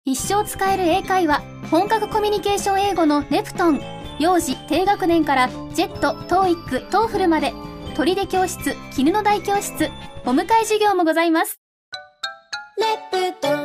一生使える英会話、本格コミュニケーション英語のネプトン。幼児、低学年からジェット、TOEIC、TOEFL まで。砦教室、絹の大教室。お迎え授業もございます。 ネプトン